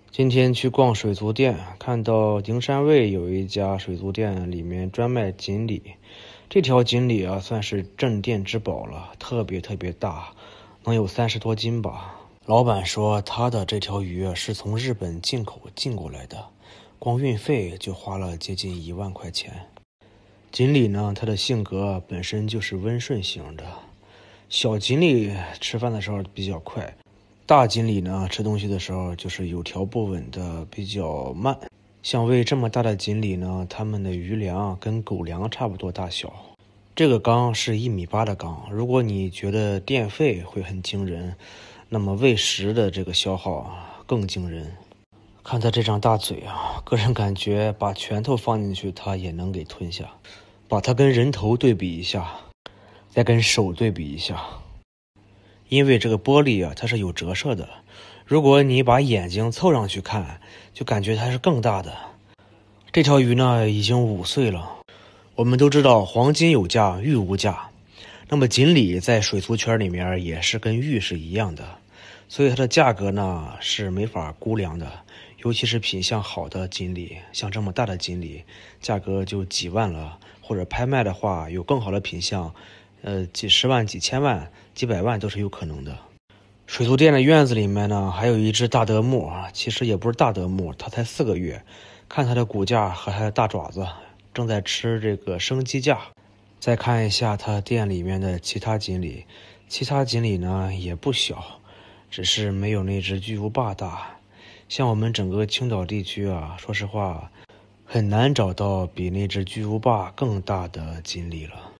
今天去逛水族店，看到营山卫有一家水族店，里面专卖锦鲤。这条锦鲤啊，算是镇店之宝了，特别大，能有30多斤吧。老板说他的这条鱼是从日本进口进过来的，光运费就花了接近1万块钱。锦鲤呢，它的性格本身就是温顺型的，小锦鲤吃饭的时候比较快。大锦鲤呢，吃东西的时候就是有条不紊的，比较慢。像喂这么大的锦鲤呢，它们的鱼粮跟狗粮差不多大小。这个缸是1.8米的缸，如果你觉得电费会很惊人，那么喂食的这个消耗更惊人。看它这张大嘴啊，个人感觉把拳头放进去它也能给吞下。把它跟人头对比一下，再跟手对比一下。因为这个玻璃啊，它是有折射的，如果你把眼睛凑上去看，就感觉它是更大的。这条鱼呢，已经5岁了。我们都知道黄金有价，玉无价。那么锦鲤在水族圈里面也是跟玉是一样的，所以它的价格呢是没法估量的。尤其是品相好的锦鲤，像这么大的锦鲤，价格就几万了，或者拍卖的话，有更好的品相，几十万、几千万、几百万都是有可能的。水族店的院子里面呢，还有一只大德牧啊，其实也不是大德牧，它才4个月。看它的骨架和它的大爪子，正在吃这个生鸡架。再看一下它店里面的其他锦鲤，其他锦鲤呢也不小，只是没有那只巨无霸大。像我们整个青岛地区啊，说实话，很难找到比那只巨无霸更大的锦鲤了。